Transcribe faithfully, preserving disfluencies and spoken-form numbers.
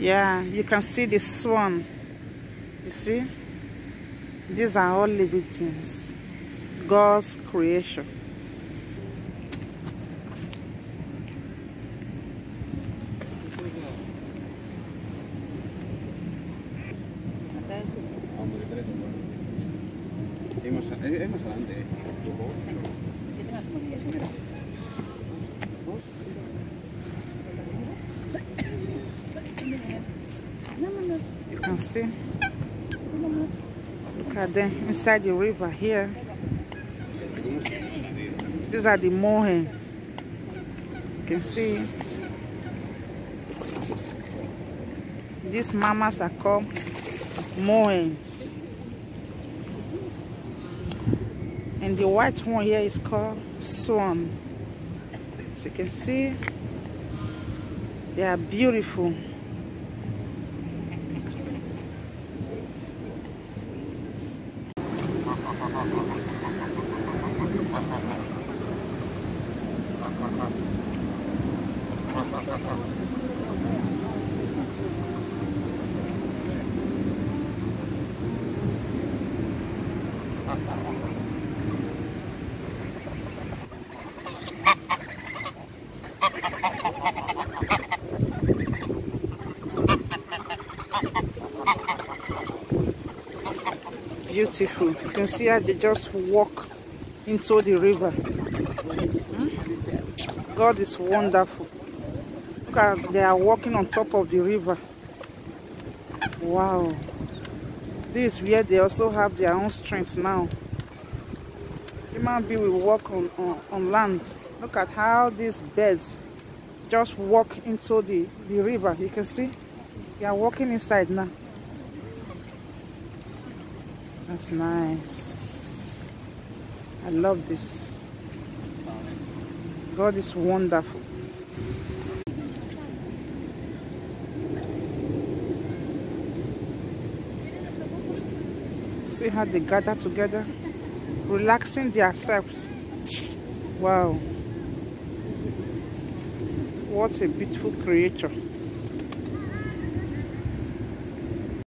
Yeah, you can see the swan. You see? These are all living things. God's creation. You can see. Look at them inside the river here. These are the Moorhens. You can see it. These mamas are called Moorhens. And the white one here is called Swan. As you can see, they are beautiful. Beautiful. You can see how they just walk into the river. Hmm? God is wonderful. Look at, they are walking on top of the river. Wow. This is where they also have their own strength now. Human being will walk on, on, on land. Look at how these birds just walk into the, the river. You can see they are walking inside now. That's nice. I love this. God is wonderful. See how they gather together, relaxing themselves. Wow. What a beautiful creature.